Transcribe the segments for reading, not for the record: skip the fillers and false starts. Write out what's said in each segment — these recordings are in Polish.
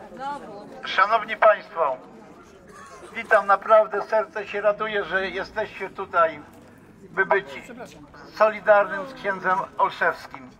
Szanowni Państwo, witam, naprawdę serce się raduje, że jesteście tutaj, by być solidarnym z księdzem Olszewskim.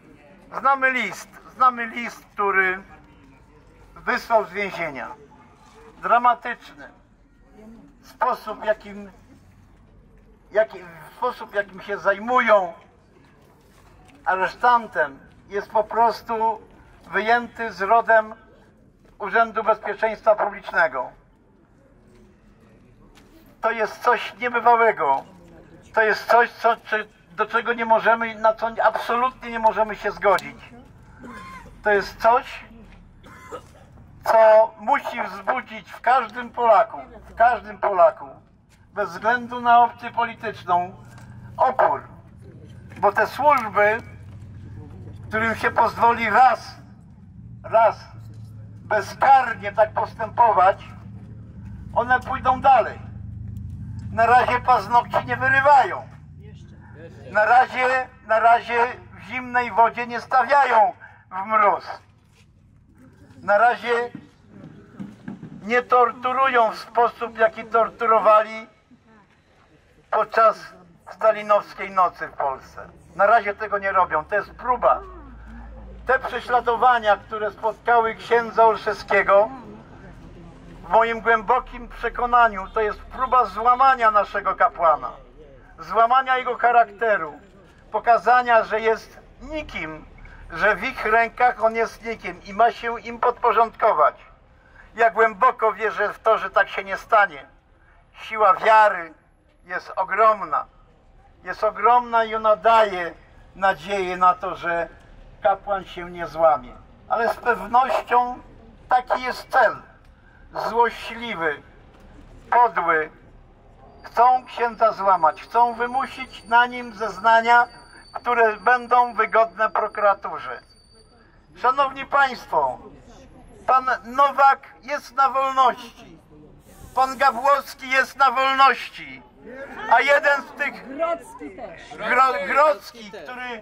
Znamy list, który wysłał z więzienia. Dramatyczny. Sposób, jakim się zajmują aresztantem, jest po prostu wyjęty z rodem Urzędu Bezpieczeństwa Publicznego. To jest coś niebywałego. To jest coś, do czego nie możemy, na co absolutnie nie możemy się zgodzić. To jest coś, co musi wzbudzić w każdym Polaku, bez względu na opcję polityczną, opór. Bo te służby, którym się pozwoli raz bezkarnie tak postępować, one pójdą dalej. Na razie paznokci nie wyrywają. Na razie w zimnej wodzie nie stawiają w mróz. Na razie nie torturują w sposób, jaki torturowali podczas stalinowskiej nocy w Polsce. Na razie tego nie robią. To jest próba. Te prześladowania, które spotkały księdza Olszewskiego, w moim głębokim przekonaniu, to jest próba złamania naszego kapłana, złamania jego charakteru, pokazania, że jest nikim, że w ich rękach on jest nikim i ma się im podporządkować. Ja głęboko wierzę w to, że tak się nie stanie. Siła wiary jest ogromna. Jest ogromna i ona daje nadzieję na to, że kapłan się nie złamie. Ale z pewnością taki jest cel. Złośliwy, podły. Chcą księdza złamać. Chcą wymusić na nim zeznania, które będą wygodne prokuraturze. Szanowni Państwo, pan Nowak jest na wolności. Pan Gawłowski jest na wolności. A jeden z tych Grodzki,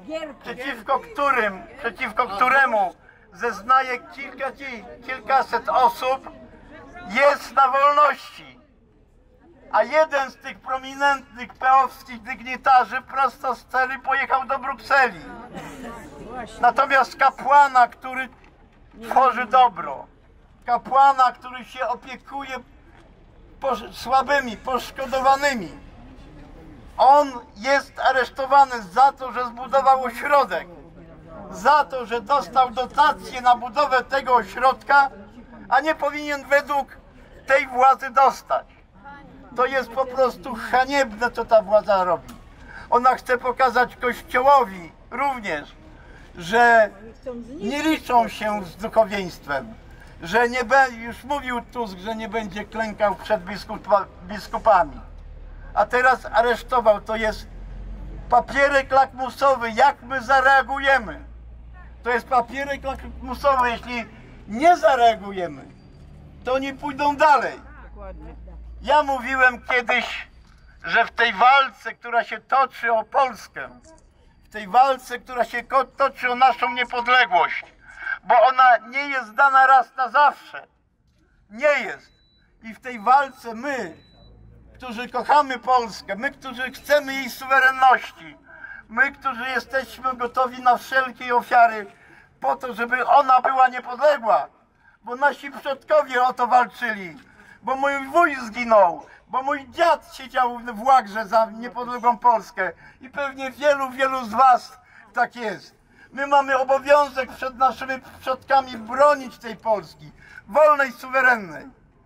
przeciwko któremu zeznaje kilkaset osób, jest na wolności. A jeden z tych prominentnych peowskich dygnitarzy prosto z celi pojechał do Brukseli. Natomiast kapłana, który tworzy dobro, kapłana, który się opiekuje słabymi, poszkodowanymi, on jest aresztowany za to, że zbudował ośrodek, za to, że dostał dotację na budowę tego ośrodka, a nie powinien według tej władzy dostać. To jest po prostu haniebne, co ta władza robi. Ona chce pokazać Kościołowi również, że nie liczą się z duchowieństwem, że nie już mówił Tusk, że nie będzie klękał przed biskupami. A teraz aresztował. To jest papierek lakmusowy, jak my zareagujemy. To jest papierek lakmusowy, jeśli nie zareagujemy, to oni pójdą dalej. Ja mówiłem kiedyś, że w tej walce, która się toczy o Polskę, w tej walce, która się toczy o naszą niepodległość, bo ona nie jest dana raz na zawsze. Nie jest. I w tej walce my, którzy kochamy Polskę, my, którzy chcemy jej suwerenności, my, którzy jesteśmy gotowi na wszelkie ofiary po to, żeby ona była niepodległa, bo nasi przodkowie o to walczyli, bo mój wuj zginął, bo mój dziad siedział w łagrze za niepodległą Polskę i pewnie wielu z was tak jest. My mamy obowiązek przed naszymi przodkami bronić tej Polski, wolnej, suwerennej.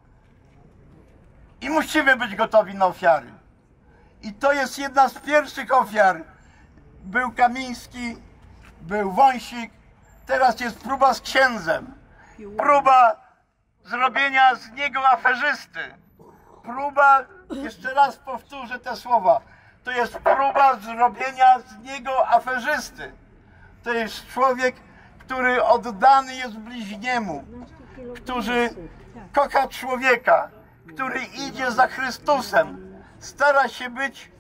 I musimy być gotowi na ofiary. I to jest jedna z pierwszych ofiar. Był Kamiński, był Wąsik, teraz jest próba z księdzem. Próba zrobienia z niego aferzysty. Próba, jeszcze raz powtórzę te słowa, to jest próba zrobienia z niego aferzysty. To jest człowiek, który oddany jest bliźniemu, który kocha człowieka, który idzie za Chrystusem, stara się być.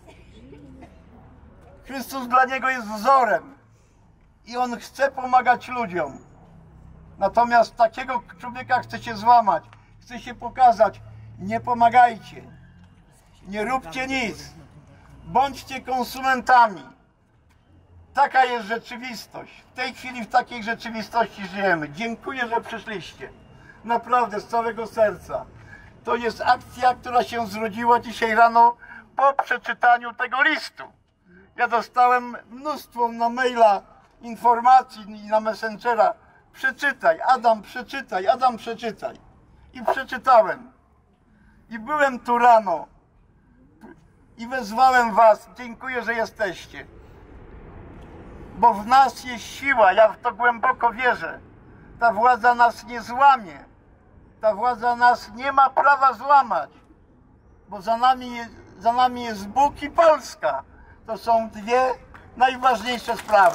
Chrystus dla niego jest wzorem i on chce pomagać ludziom. Natomiast takiego człowieka chcecie złamać, chcecie pokazać, nie pomagajcie, nie róbcie nic, bądźcie konsumentami. Taka jest rzeczywistość. W tej chwili w takiej rzeczywistości żyjemy. Dziękuję, że przyszliście. Naprawdę z całego serca. To jest akcja, która się zrodziła dzisiaj rano po przeczytaniu tego listu. Ja dostałem mnóstwo na maila informacji i na Messengera. Przeczytaj, Adam, przeczytaj, Adam, przeczytaj. I przeczytałem. I byłem tu rano. I wezwałem was. Dziękuję, że jesteście. Bo w nas jest siła, ja w to głęboko wierzę. Ta władza nas nie złamie. Ta władza nas nie ma prawa złamać. Bo za nami jest Bóg i Polska. To są dwie najważniejsze sprawy.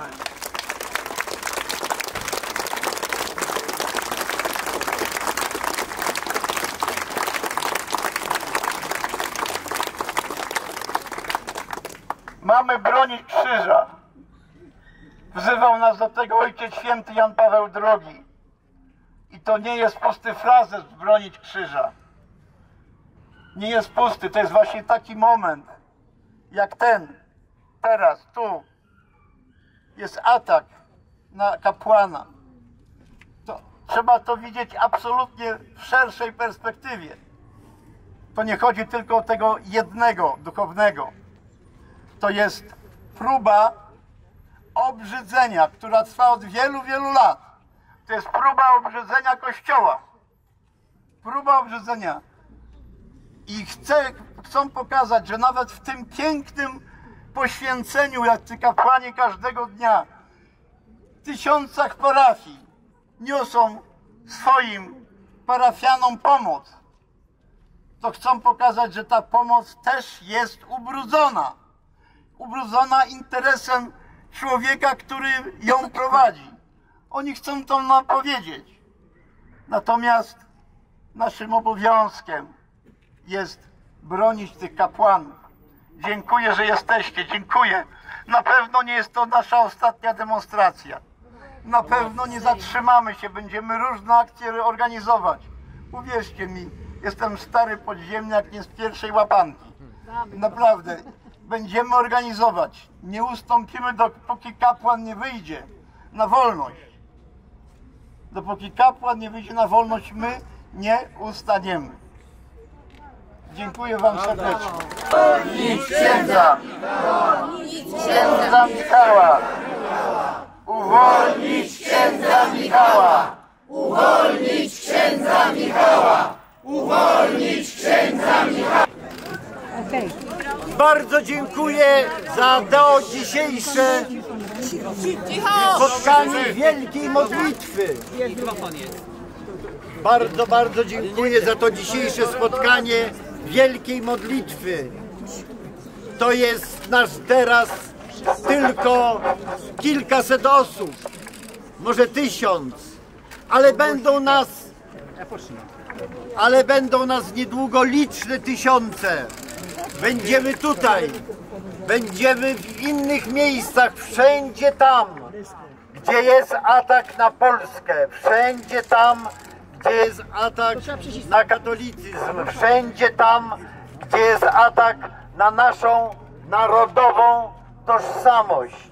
Mamy bronić krzyża. Wzywał nas do tego Ojciec Święty Jan Paweł II. I to nie jest pusty frazes bronić krzyża. Nie jest pusty, to jest właśnie taki moment, jak ten, teraz, tu. Jest atak na kapłana. To trzeba to widzieć absolutnie w szerszej perspektywie. To nie chodzi tylko o tego jednego duchownego. To jest próba obrzydzenia, która trwa od wielu, wielu lat. To jest próba obrzydzenia Kościoła. Próba obrzydzenia. I chcą pokazać, że nawet w tym pięknym poświęceniu, jak ci kapłani każdego dnia, w tysiącach parafii niosą swoim parafianom pomoc, to chcą pokazać, że ta pomoc też jest ubrudzona. Ubrudzona interesem człowieka, który ją prowadzi. Oni chcą to nam powiedzieć. Natomiast naszym obowiązkiem jest bronić tych kapłanów. Dziękuję, że jesteście. Dziękuję. Na pewno nie jest to nasza ostatnia demonstracja. Na pewno nie zatrzymamy się. Będziemy różne akcje organizować. Uwierzcie mi, jestem stary podziemniak, nie z pierwszej łapanki. Naprawdę. Będziemy organizować. Nie ustąpimy, dopóki kapłan nie wyjdzie na wolność. Dopóki kapłan nie wyjdzie na wolność, my nie ustaniemy. Dziękuję wam serdecznie. Uwolnić księdza! Księdza Michała! Uwolnić księdza Michała! Uwolnić księdza Michała! Uwolnić księdza Michała! Bardzo dziękuję za to dzisiejsze spotkanie wielkiej modlitwy. Bardzo dziękuję za to dzisiejsze spotkanie wielkiej modlitwy. To jest nas teraz tylko kilkaset osób, może 1000, ale będą nas niedługo liczne tysiące. Będziemy tutaj, będziemy w innych miejscach, wszędzie tam, gdzie jest atak na Polskę, wszędzie tam, gdzie jest atak na katolicyzm, wszędzie tam, gdzie jest atak na naszą narodową tożsamość.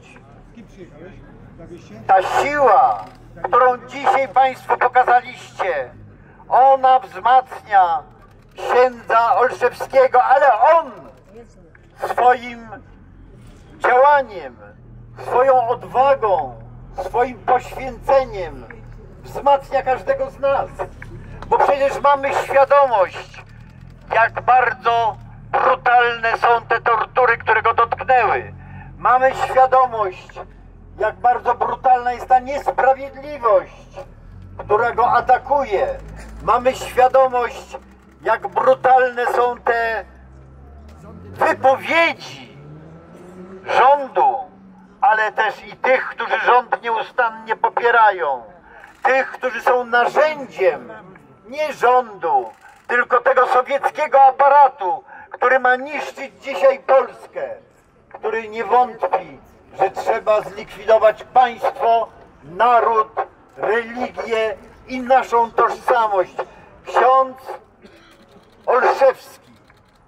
Ta siła, którą dzisiaj Państwo pokazaliście, ona wzmacnia księdza Olszewskiego, ale on swoim działaniem, swoją odwagą, swoim poświęceniem wzmacnia każdego z nas. Bo przecież mamy świadomość, jak bardzo brutalne są te tortury, które go dotknęły. Mamy świadomość, jak bardzo brutalna jest ta niesprawiedliwość, która go atakuje. Mamy świadomość, jak brutalne są te wypowiedzi rządu, ale też i tych, którzy rząd nieustannie popierają. Tych, którzy są narzędziem nie rządu, tylko tego sowieckiego aparatu, który ma niszczyć dzisiaj Polskę, który nie wątpi, że trzeba zlikwidować państwo, naród religię i naszą tożsamość. Ksiądz Olszewski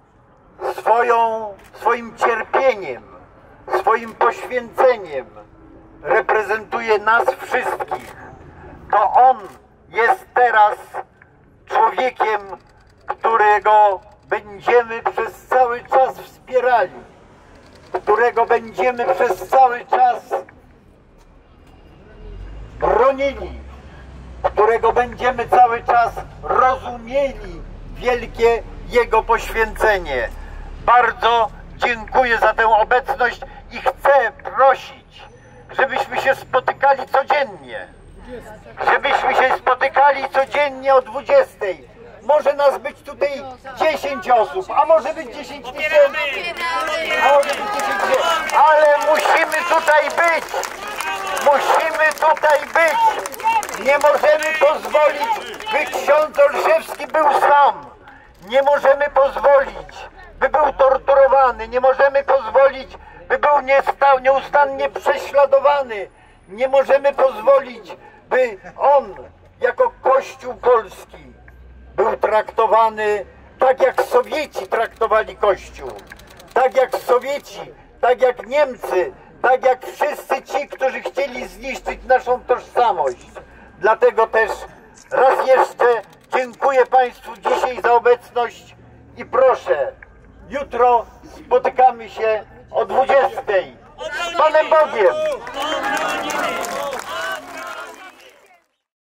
swoim cierpieniem, swoim poświęceniem reprezentuje nas wszystkich. To on jest teraz człowiekiem, którego będziemy przez cały czas wspierali, którego będziemy przez cały czas bronili, którego będziemy cały czas rozumieli wielkie jego poświęcenie. Bardzo dziękuję za tę obecność i chcę prosić, żebyśmy się spotykali codziennie. Żebyśmy się spotykali codziennie o 20. Może nas być tutaj 10 osób, a może być 10 tysięcy, a może być 10 tysięcy, ale musimy tutaj być. Musimy tutaj być. Nie możemy pozwolić, by ksiądz Olszewski był sam. Nie możemy pozwolić, by był torturowany. Nie możemy pozwolić, by był nieustannie prześladowany. Nie możemy pozwolić, by on jako Kościół polski był traktowany tak, jak Sowieci traktowali Kościół. Tak jak Sowieci, tak jak Niemcy, tak jak wszyscy ci, którzy chcieli zniszczyć naszą tożsamość. Dlatego też raz jeszcze dziękuję Państwu dzisiaj za obecność i proszę, jutro spotykamy się o 20. Z Panem Bogiem!